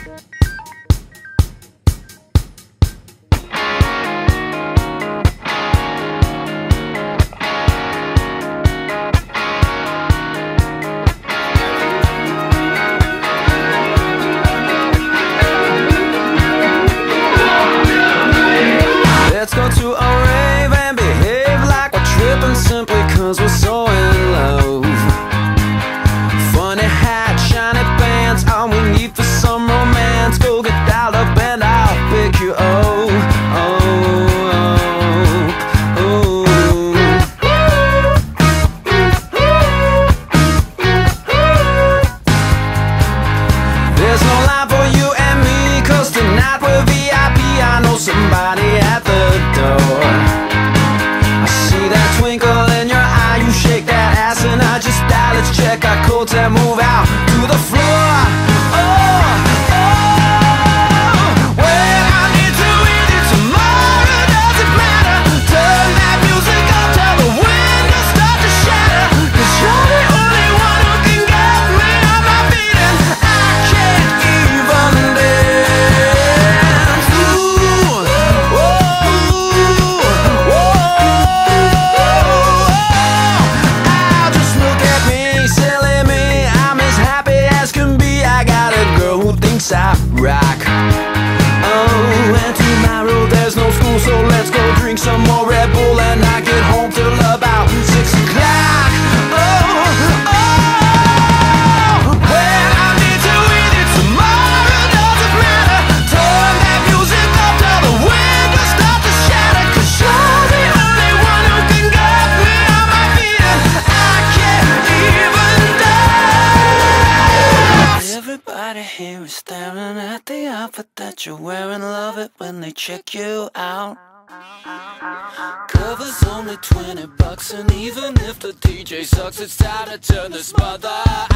Let's go to a rave and behave like we're tripping simply cause we're so in love. Funny hat, shiny pants, all we need for some romance. Go get dialed up and I'll pick you up. There's no line for you and me, cause tonight we're VIP. I know somebody at the door. I see that twinkle in your eye, you shake that ass and I just die. Let's check our codes and move out to the floor. Oh, when I need to with you tomorrow, does it matter? Turn that music up till the windows start to shatter. Cause you're the only one who can get me on my feet and I can't even dance. Ooh, I'll just look at me, silly me. I'm as happy as can be. I got a girl who thinks I rock. Oh, and tomorrow there's no school, so let's go drink some more Red Bull and not get home till about 6 o'clock. When I need to with you tomorrow, doesn't matter. Turn that music up till the windows start to shatter. Cause you're the only one who can get me on my feet and I can't even dance. Everybody here is staring at the outfit that you're wearing. Love it when they check you out. Cover's only $20, and even if the DJ sucks, it's time to turn this mother